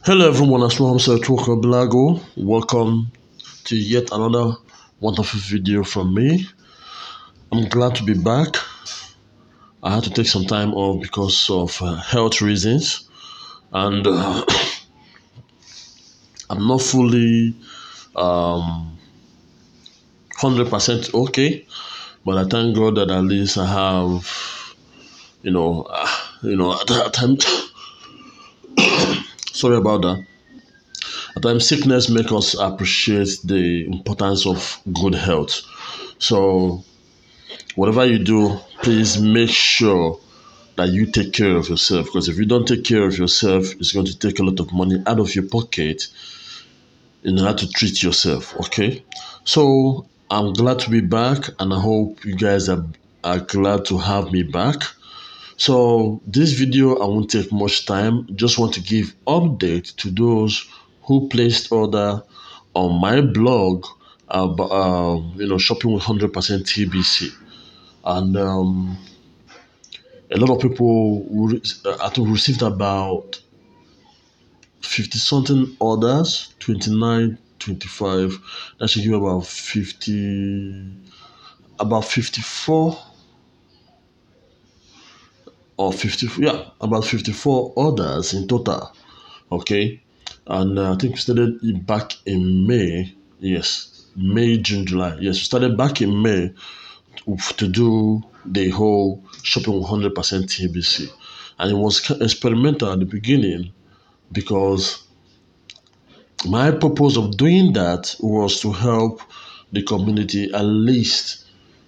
Hello everyone, I'm Walker Blago. Welcome to yet another wonderful video from me. I'm glad to be back. I had to take some time off because of health reasons, and I'm not fully 100% okay, but I thank God that at least I have, at times, sorry about that. At times, sickness makes us appreciate the importance of good health. So whatever you do, please make sure that you take care of yourself, because if you don't take care of yourself, it's going to take a lot of money out of your pocket in order to treat yourself. Okay, so I'm glad to be back, and I hope you guys are glad to have me back. So this video, I won't take much time. Just want to give update to those who placed order on my blog about shopping with 100% TBC. And a lot of people I think received about 50 something orders, 29, 25. That should give about 54 or 50, yeah, about 54 orders in total. Okay, and I think we started it back in May. Yes, May, June, July. Yes, we started back in May to do the whole shopping 100% TBC, and it was experimental at the beginning because my purpose of doing that was to help the community at least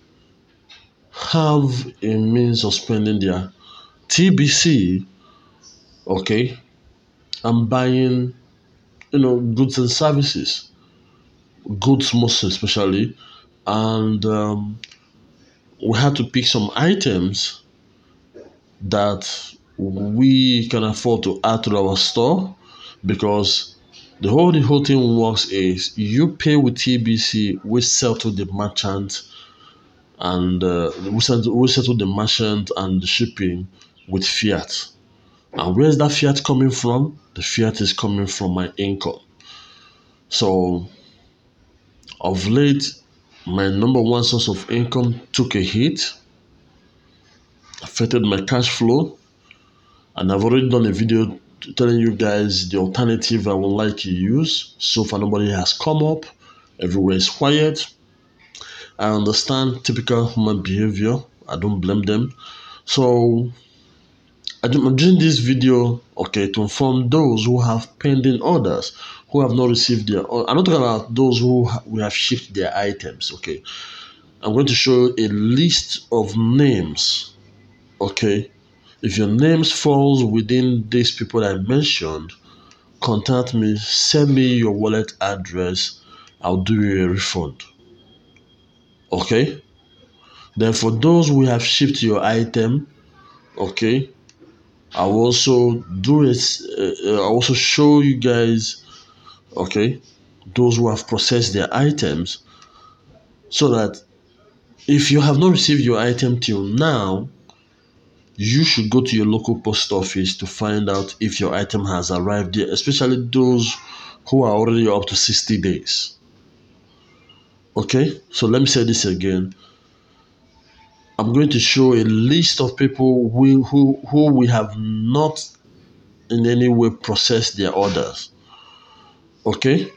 have a means of spending their TBC, okay, and buying, goods and services, goods most especially, and we had to pick some items that we can afford to add to our store, because the whole thing works is you pay with TBC, we sell to the merchant, and we settle the merchant and the shipping with fiat. And where is that fiat coming from? The fiat is coming from my income. So of late, my number one source of income took a hit, affected my cash flow, and I've already done a video telling you guys the alternative I would like to use. So far, nobody has come up. Everywhere is quiet. I understand typical human behavior. I don't blame them. So I'm doing this video, okay, to inform those who have pending orders, who have not received their. I'm not talking about those who we have shipped their items. Okay, I'm going to show a list of names. Okay, if your names falls within these people I mentioned, contact me, send me your wallet address, I'll do you a refund. Okay, then for those who have shipped your item, okay, I will also do it. I also show you guys, okay, those who have processed their items, so that if you have not received your item till now, you should go to your local post office to find out if your item has arrived there, especially those who are already up to 60 days. Okay, so let me say this again. I'm going to show a list of people who we have not in any way processed their orders. Okay?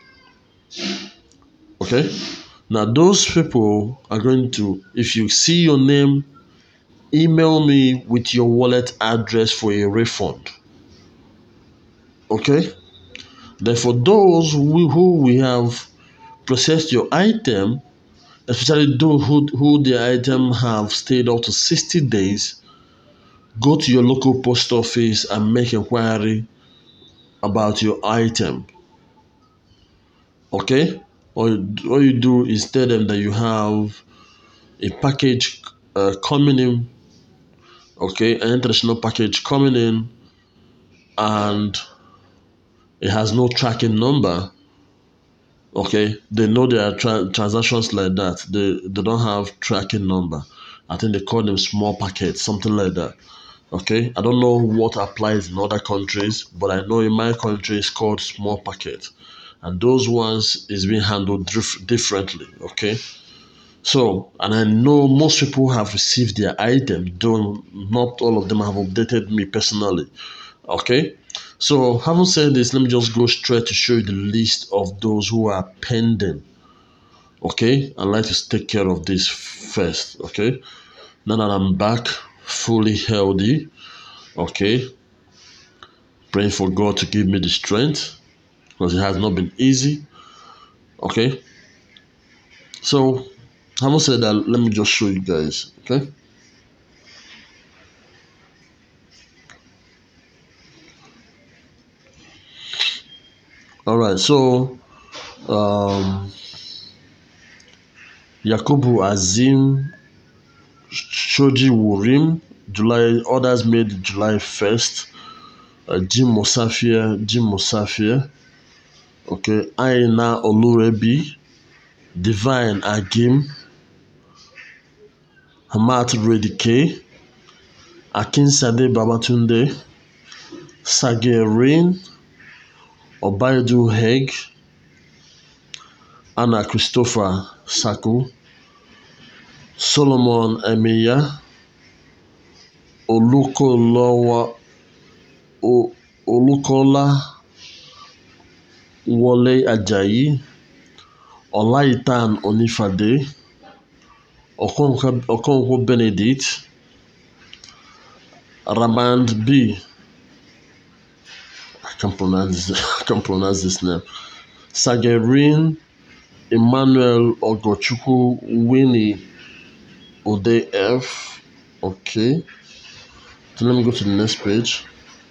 Okay? Now, those people are going to, if you see your name, email me with your wallet address for a refund. Okay? Then for those who we have processed your item, especially those who their item have stayed up to 60 days, go to your local post office and make inquiry about your item. Okay? All you do is tell them that you have a package coming in, okay, an international package coming in, and it has no tracking number. Okay, they know there are transactions like that. They don't have tracking number. I think they call them small packets, something like that. Okay, I don't know what applies in other countries, but I know in my country it's called small packet, and those ones is being handled differently. Okay, so, and I know most people have received their item, though not all of them have updated me personally. Okay, so having said this, let me just go straight to show you the list of those who are pending. Okay, I'd like to take care of this first. Okay, now that I'm back fully healthy, okay, praying for God to give me the strength because it has not been easy. Okay, so having said that, let me just show you guys. Okay, all right, so Yakubu Azim Shoji Wurim, July, others made July 1st. Jim Musafir, okay, Aina Olurebi, Divine Agim, Hamat Redike, Akinsade Babatunde, Sagerin, Obaidu Heg, Anna Christopher Saku, Solomon Emiya, Olukola Wole Ajayi, Olaitan Onifade, Okonkwo Benedict, Ramand B. I can't pronounce this name. Sagerin Emmanuel Ogochukwu Winnie Ode F. Okay. So let me go to the next page.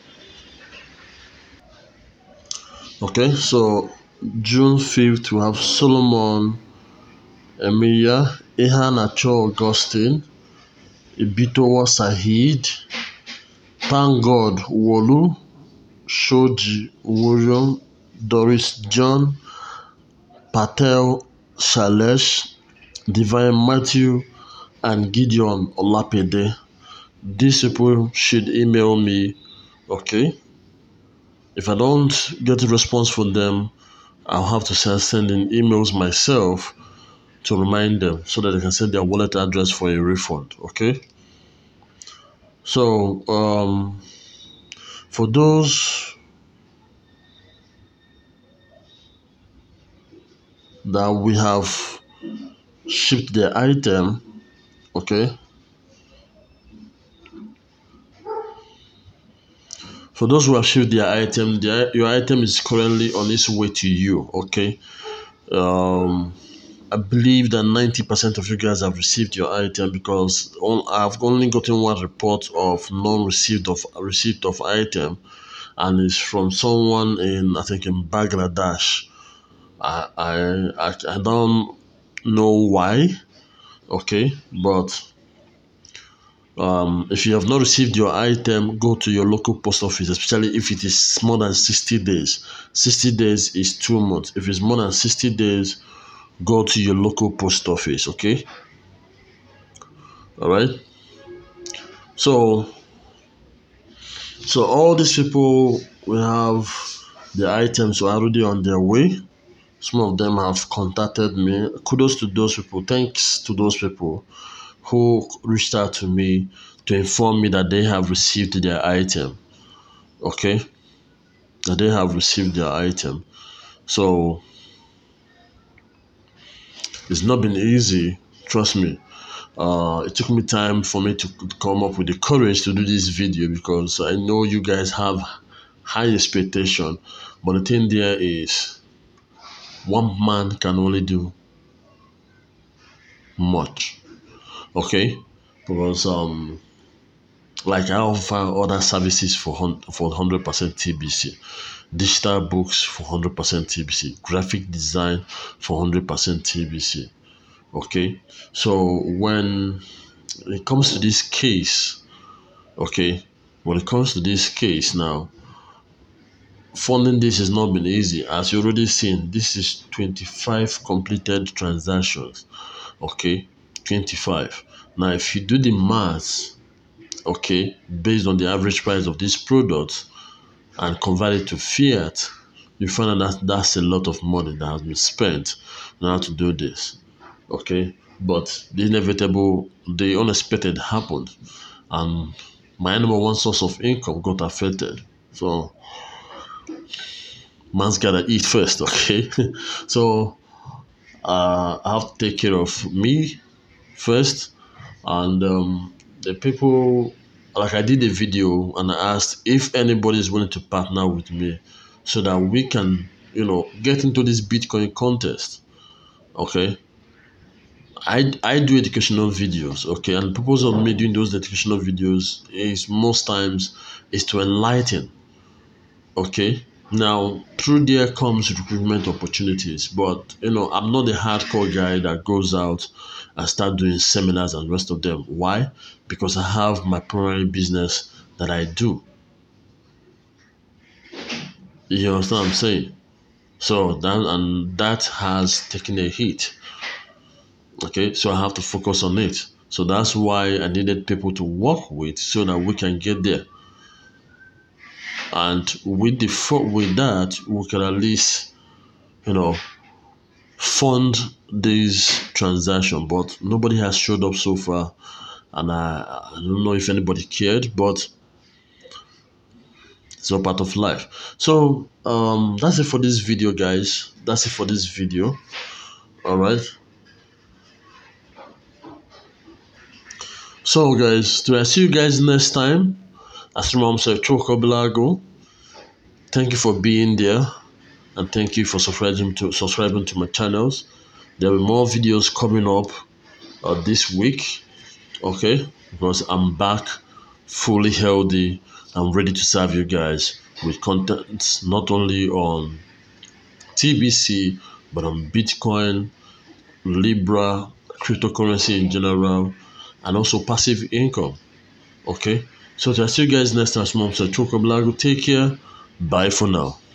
Okay, so June 5th we have Solomon Emiya, Ehanacho Augustine, Ibitowa Sahid, Thank God Wolu, Shoji William, Doris John, Patel Shalesh, Divine Matthew, and Gideon Olapede. These people should email me, okay? If I don't get a response from them, I'll have to start sending emails myself to remind them so that they can send their wallet address for a refund, okay? So, for those that we have shipped their item, okay? For those who have shipped their item, your item is currently on its way to you, okay? I believe that 90% of you guys have received your item because I've only gotten one report of non-received of receipt of item, and it's from someone in, I think, in Bangladesh. I don't know why, okay, but if you have not received your item, go to your local post office, especially if it is more than 60 days. 60 days is 2 months. If it's more than 60 days, go to your local post office, okay? All right. So all these people will have the items are already on their way. Some of them have contacted me. Kudos to those people. Thanks to those people who reached out to me to inform me that they have received their item. Okay? That they have received their item. So it's not been easy, trust me. It took me time for me to come up with the courage to do this video because I know you guys have high expectation, but the thing there is one man can only do much, okay? Because like I offer other services for 100% TBC, digital books for 100% TBC, graphic design for 100% TBC. Okay, so when it comes to this case, okay, when it comes to this case now, funding this has not been easy. As you already seen, this is 25 completed transactions. Okay, 25. Now, if you do the maths, okay, based on the average price of this product and convert it to fiat, you find out that that's a lot of money that has been spent in order to do this. Okay, but the inevitable, the unexpected happened, and my number one source of income got affected. So man's gotta eat first, okay? So I have to take care of me first, and the people, like I did a video and I asked if anybody is willing to partner with me so that we can, get into this Bitcoin contest. Okay. I do educational videos, okay, and the purpose of me doing those educational videos is most times is to enlighten. Okay. Now through there comes recruitment opportunities, but I'm not the hardcore guy that goes out and start doing seminars and the rest of them. Why? Because I have my primary business that I do. You understand what I'm saying? So that has taken a hit. Okay, so I have to focus on it. So that's why I needed people to work with so that we can get there. And with that, we can at least, fund this transaction. But nobody has showed up so far, and I don't know if anybody cared, but it's all part of life. So that's it for this video, guys. That's it for this video. All right. So guys, do I see you guys next time? As Mom said, Chokobilago. Thank you for being there, and thank you for subscribing to my channels. There will be more videos coming up this week, okay? Because I'm back, fully healthy. I'm ready to serve you guys with content not only on TBC but on Bitcoin, Libra, cryptocurrency in general, and also passive income. Okay, so I'll see you guys next time. Mom said, Chokobilago. Take care. Bye for now.